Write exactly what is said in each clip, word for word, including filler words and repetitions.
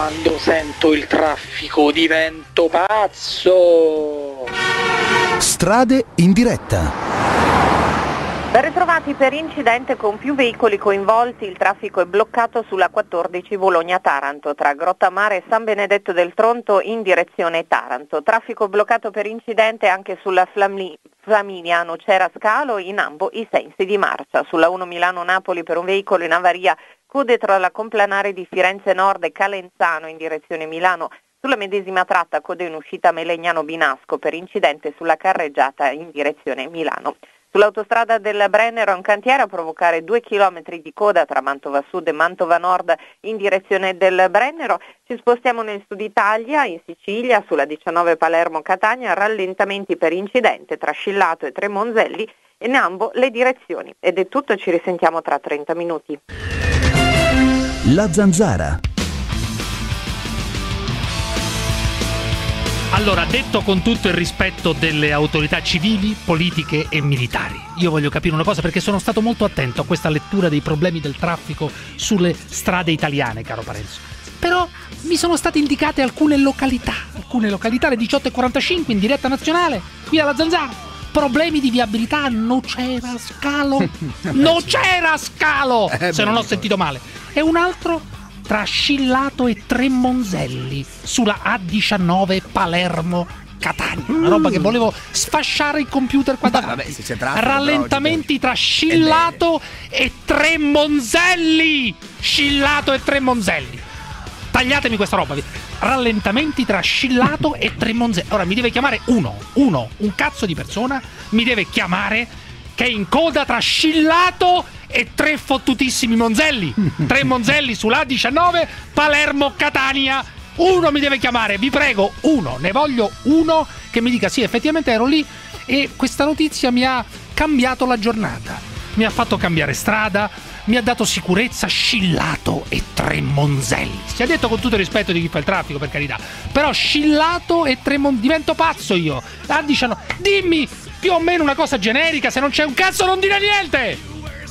quando sento il traffico divento pazzo. Strade in diretta. Ben ritrovati. Per incidente con più veicoli coinvolti, il traffico è bloccato sulla quattordici Bologna-Taranto tra Grottamare e San Benedetto del Tronto in direzione Taranto. Traffico bloccato per incidente anche sulla Flamli- Flaminia Nocera-Scalo in ambo i sensi di marcia. Sulla uno Milano-Napoli per un veicolo in avaria, code tra la Complanare di Firenze Nord e Calenzano in direzione Milano. Sulla medesima tratta code in uscita Melegnano-Binasco per incidente sulla carreggiata in direzione Milano. Sull'autostrada del Brennero è un cantiere a provocare due chilometri di coda tra Mantova Sud e Mantova Nord in direzione del Brennero. Ci spostiamo nel Sud Italia, in Sicilia, sulla diciannove Palermo-Catania, rallentamenti per incidente tra Scillato e Tremonzelli in ambo le direzioni. Ed è tutto, ci risentiamo tra trenta minuti. La Zanzara. Allora, detto con tutto il rispetto delle autorità civili, politiche e militari, io voglio capire una cosa, perché sono stato molto attento a questa lettura dei problemi del traffico sulle strade italiane, caro Parenzo. Però mi sono state indicate alcune località, alcune località alle diciotto e quarantacinque in diretta nazionale, qui alla Zanzara. Problemi di viabilità, Nocera Scalo, Nocera Scalo, se non ho sentito male. E un altro tra Scillato e Tremonzelli sulla A diciannove Palermo-Catania. Una roba che volevo sfasciare il computer qua davanti. Vabbè, se c'è traffico, rallentamenti tra Scillato e Tremonzelli. Scillato e Tremonzelli. Tagliatemi questa roba. Rallentamenti tra Scillato e Tremonzelli. Ora mi deve chiamare uno, uno, un cazzo di persona mi deve chiamare che è in coda tra Scillato e tre fottutissimi Monzelli. Tre Monzelli sull'A diciannove Palermo-Catania. Uno mi deve chiamare, vi prego, uno. Ne voglio uno che mi dica sì, effettivamente ero lì e questa notizia mi ha cambiato la giornata. Mi ha fatto cambiare strada, mi ha dato sicurezza. Scillato e Tremonzelli. Si è detto con tutto il rispetto di chi fa il traffico, per carità. Però Scillato e Tremonzelli, divento pazzo io. A diciannove, dimmi più o meno una cosa generica, se non c'è un cazzo non dire niente.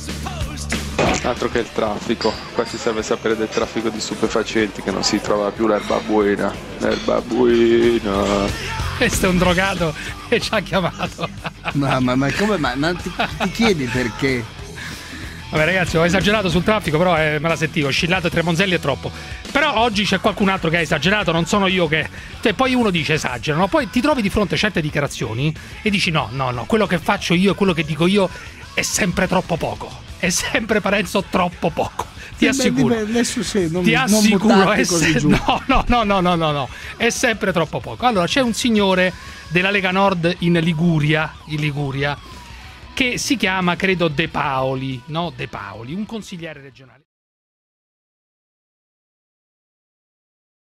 Altro che il traffico, qua si serve sapere del traffico di stupefacenti, che non si trova più l'erba buona. L'erba buona. Questo è un drogato che ci ha chiamato. Ma, ma, ma come ma, ma ti, ti chiedi perché? Vabbè ragazzi, ho esagerato sul traffico, però eh, me la sentivo. Scillato e Tremonzelli è troppo. Però oggi c'è qualcun altro che ha esagerato, non sono io che... Cioè, poi uno dice esagerano, poi ti trovi di fronte a certe dichiarazioni e dici no, no, no, quello che faccio io e quello che dico io è sempre troppo poco. È sempre, Parenzo, troppo poco. Ti assicuro. Adesso sì, non, ti assicuro, non è così se... giù. no, no, no, no, no, no, no. È sempre troppo poco. Allora, c'è un signore della Lega Nord in Liguria, in Liguria, che si chiama, credo, De Paoli, no? De Paoli, un consigliere regionale.